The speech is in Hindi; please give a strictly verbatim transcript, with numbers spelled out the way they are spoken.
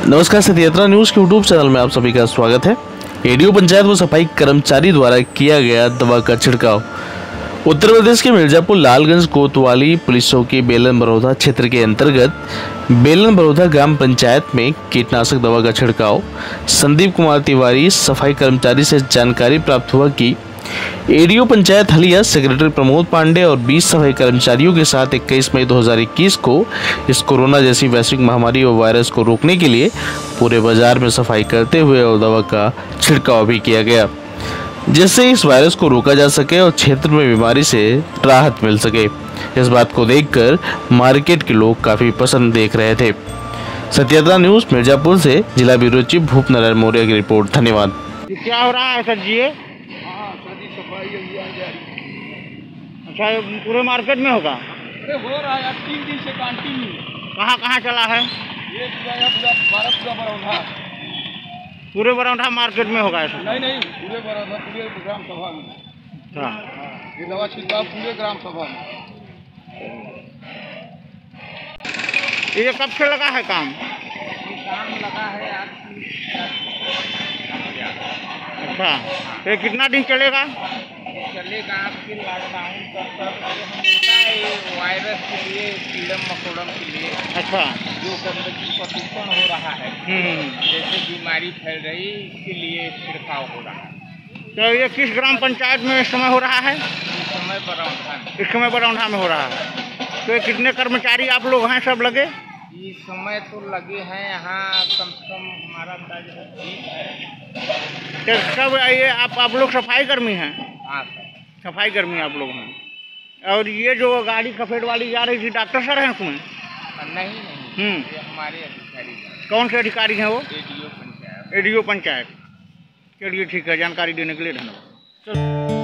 नमस्कार, सत्ययात्रा न्यूज के यूट्यूब चैनल में आप सभी का स्वागत है। एडीओ पंचायत व सफाई कर्मचारी द्वारा किया गया दवा का छिड़काव। उत्तर प्रदेश के मिर्जापुर लालगंज कोतवाली पुलिस चौकी बेलन बड़ौदा क्षेत्र के अंतर्गत बेलन बड़ौदा ग्राम पंचायत में कीटनाशक दवा का छिड़काव। संदीप कुमार तिवारी सफाई कर्मचारी से जानकारी प्राप्त हुआ कि एडीओ पंचायत हलिया सेक्रेटरी प्रमोद पांडे और बीस सफाई कर्मचारियों के साथ इक्कीस मई दो हज़ार इक्कीस को इस कोरोना जैसी वैश्विक महामारी और वायरस को रोकने के लिए पूरे बाजार में सफाई करते हुए और दवा का छिड़काव भी किया गया, जिससे इस वायरस को रोका जा सके और क्षेत्र में बीमारी से राहत मिल सके। इस बात को देखकर मार्केट के लोग काफी पसंद देख रहे थे। सत्ययात्रा न्यूज मिर्जापुर से जिला ब्यूरो चीफ भूप नारायण मौर्य की रिपोर्ट। धन्यवाद। क्या हो रहा है सर जी? ये अच्छा, पूरे मार्केट में होगा? अरे हो रहा है तीन दिन से कंटिन्यू। कहाँ कहाँ चला है? ये बारह पूरा बरौधा, पूरे बरौधा मार्केट में होगा ऐसा? नहीं नहीं, पूरे बरौधा, पूरे ग्राम सभा में। हाँ, ये दवा छिड़काव पूरे ग्राम सभा में। ये कब से लगा है काम? काम लगा है आज। अच्छा, ये कितना दिन चलेगा? चलेगा आपके लॉकडाउन तक वायरस के लिए, कीड़म मकोड़म के लिए। अच्छा, जो गंदगी प्रदूषण हो रहा है, जैसे बीमारी फैल रही, इसके लिए छिड़काव हो रहा है। तो ये किस ग्राम पंचायत में इस समय हो रहा है? इस समय बरौधा में। इस समय बरौधा में हो रहा है। तो ये कितने कर्मचारी आप लोग हैं सब लगे? इस समय तो लगे हैं यहाँ कम से कम हमारा अंदाजा है बीस है। तो सब ये आप आप लोग सफाई कर्मी हैं? हाँ सर, सफाई कर्मी आप लोग हैं। और ये जो गाड़ी सफेद वाली जा रही थी, डॉक्टर सर हैं उसमें? नहीं नहीं, हम्म ये हमारे अधिकारी हैं। कौन से अधिकारी हैं वो? एडीओ पंचायत। एडीओ पंचायत। चलिए ठीक है, जानकारी देने के लिए धन्यवाद।